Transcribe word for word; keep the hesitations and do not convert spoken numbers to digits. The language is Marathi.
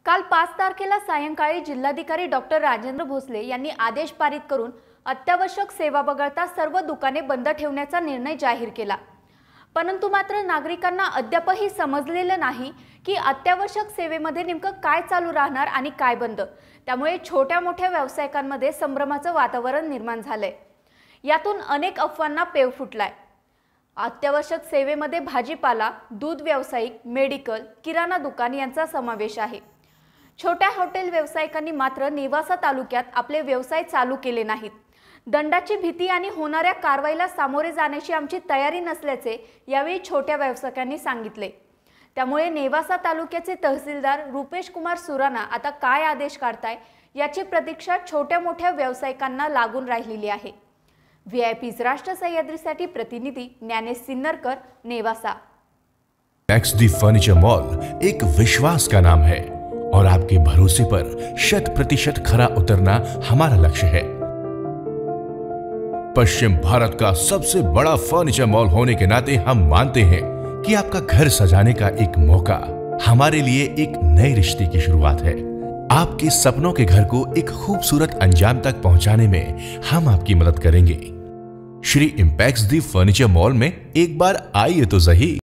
काल पाच तारखेला सायंकाळी जिल्हाधिकारी डॉक्टर राजेंद्र भोसले यांनी आदेश पारित करून अत्यावश्यक सेवा वगळता सर्व दुकाने बंद ठेवण्याचा निर्णय जाहीर केला। परंतु मात्र नागरिकांना अद्यापही समजलेलं नाही की अत्यावश्यक सेवेमध्ये नेमकं काय चालू राहणार आणि काय बंद। त्यामुळे छोट्या मोठ्या व्यावसायिकांमध्ये संभ्रमाचं वातावरण निर्माण झालंय। यातून अनेक अफवांना पेव फुटलाय। अत्यावश्यक सेवेमध्ये भाजीपाला, दूध व्यावसायिक, मेडिकल, किराणा दुकान यांचा समावेश आहे। छोट्या हॉटेल व्यावसायिकांनी मात्र नेवासा तालुक्यात आपले व्यवसाय चालू केले नाहीत। दंडाची भीती आणि होणाऱ्या कारवाईला सामोरे जाण्याची आमची तयारी नसल्याचे यावेळी छोट्या व्यावसायिकांनी सांगितले। त्यामुळे नेवासा तालुक्याचे तहसीलदार रुपेश कुमार सुराणा आता काय आदेश काढताय याची प्रतीक्षा छोट्या मोठ्या व्यावसायिकांना लागून राहिलेली आहे। व्हीआयपीज राष्ट्र सह्याद्रीसाठी प्रतिनिधी Dnyanesh Sinnarkar, Nevasa. Impex the furniture mall एक विश्वास का नाम है और आपके भरोसे पर शत प्रतिशत खरा उतरना हमारा लक्ष्य है। पश्चिम भारत का सबसे बड़ा फर्नीचर मॉल होने के नाते हम मानते हैं कि आपका घर सजाने का एक मौका हमारे लिए एक नए रिश्ते की शुरुआत है। आपके सपनों के घर को एक खूबसूरत अंजाम तक पहुंचाने में हम आपकी मदद करेंगे। Shri Impex the furniture mall में एक बार आइए तो सही।